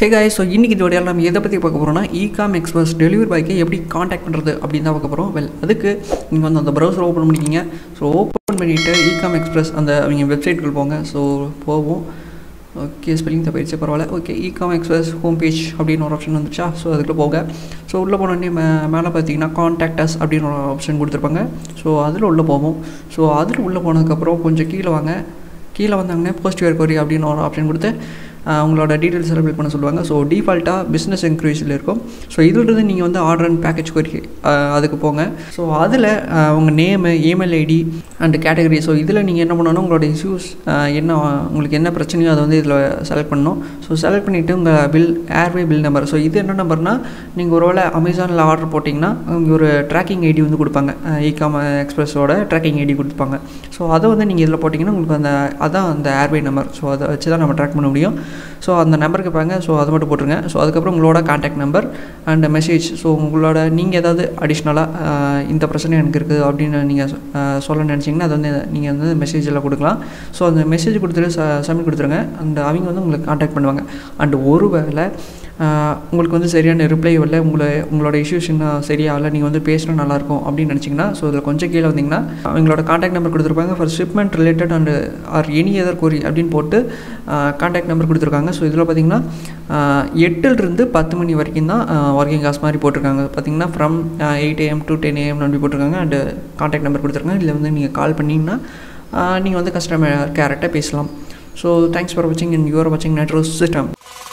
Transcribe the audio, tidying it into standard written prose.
Hey guys, so இன்னைக்கு இந்த வீடியோல நம்ம எதை பத்தி பார்க்க போறோம்னா Ecom Express டெலிவரி பாய்க்கு எப்படி கான்டாக்ட் பண்றது அப்படினு தான் பார்க்க போறோம். வெல் அதுக்கு நீங்க வந்து அந்த browser ஓபன் பண்ணிக்கீங்க. சோ ஓபன் பண்ணிட்டு Ecom Express அந்த அவங்க வெப்சைட்க்கு போங்க. சோ போவோம். ஓகே ஸ்பெல்லிங் தப்பிச்சு பரவாயில்லை. Okay Ecom Express home page அப்படின ஒரு ஆப்ஷன் வந்துச்சா. சோ அதுக்குள்ள போங்க. சோ உள்ள போன உடனே மேலே பாத்தீங்கன்னா கான்டாக்ட் us அப்படின ஒரு ஆப்ஷன் கொடுத்திருப்பாங்க. சோ அதுல உள்ள போவோம். சோ அதுல உள்ள போனதுக்கு அப்புறம் கொஞ்சம் கீழ வாங்க. கீழ வந்தாங்கன்னா போஸ்ட் யுவர் query அப்படின ஒரு ஆப்ஷன் கொடுத்து உங்களோட டீடைல்ஸ் எல்லாம் ஃபில் பண்ண சொல்லுவாங்க. ஸோ டிஃபால்ட்டாக பிஸ்னஸ் என்க்வயரிஸில் இருக்கும். ஸோ இதிலிருந்து நீங்கள் வந்து ஆர்டர் அண்ட் பேக்கேஜ் query அதுக்கு போங்க. ஸோ அதில் உங்கள் name email ID and category. So இதில் நீங்கள் என்ன பண்ணணும், உங்களோட இஷ்யூஸ் என்ன உங்களுக்கு என்ன பிரச்சனையோ அதை வந்து இதில் செலக்ட் பண்ணணும். ஸோ செலக்ட் பண்ணிவிட்டு உங்கள் ஏர்வே பில் நம்பர். ஸோ இது என்ன நம்பர்னால் நீங்கள் ஒரு வேளை அமேசானில் ஆர்டர் போட்டிங்கன்னா அவங்க ஒரு ட்ராக்கிங் ஐடி வந்து கொடுப்பாங்க. Ecom எக்ஸ்பிரஸோட ட்ராக்கிங் ஐடி கொடுப்பாங்க. ஸோ அதை வந்து நீங்கள் இதில் போட்டிங்கன்னா உங்களுக்கு அதான் அந்த ஏர்வே நம்பர். ஸோ அதை வச்சு தான் நம்ம ட்ராக் பண்ண முடியும். ஸோ அந்த நம்பருக்கு பாருங்க. ஸோ அது மட்டும் போட்டுருங்க. ஸோ அதுக்கப்புறம் உங்களோட contact number and message. So உங்களோட நீங்கள் ஏதாவது அடிஷ்னலாக இந்த பிரச்சனை எனக்கு இருக்குது அப்படின்னு நீங்கள் சொல்ல நினச்சிங்கன்னா அதை வந்து நீங்கள் வந்து மெசேஜில் கொடுக்கலாம். ஸோ அந்த மெசேஜ் கொடுத்துட்டு சப்மிட் கொடுத்துருங்க. அண்ட் அவங்க வந்து உங்களுக்கு கான்டாக்ட் பண்ணுவாங்க. அண்ட் ஒரு வேளை உங்களுக்கு வந்து சரியான ரிப்ளை இல்லை, உங்களோட இஷ்யூஸ் இன்னும் சரியாகல, நீங்கள் வந்து பேசினா நல்லாயிருக்கும் அப்படின்னு நினச்சிங்கன்னா ஸோ இதில் கொஞ்சம் கீழே வந்தீங்கன்னா அவங்களோட கான்டாக்ட் நம்பர் கொடுத்துருப்பாங்க. For shipment related and or any other query அப்படின்னு போட்டு கான்டாக்ட் நம்பர் கொடுத்துருக்காங்க. ஸோ இதில் பார்த்தீங்கன்னா 8 to 10 மணி வரைக்கும் தான் ஒர்க்கிங் ஹார்ஸ் மாதிரி போட்டிருக்காங்க. பார்த்தீங்கன்னா ஃப்ரம் 8 AM to 10 AM அப்படி போட்டிருக்காங்க. அண்டு கான்டாக்ட் நம்பர் கொடுத்துருக்காங்க. இதில் வந்து நீங்கள் கால் பண்ணிங்கன்னா நீங்கள் வந்து கஸ்டமர் கேர்கிட்ட பேசலாம். ஸோ தேங்க்ஸ் ஃபார் வாட்சிங் அண்ட் யூ ஆர் வாட்சிங் Nitro system.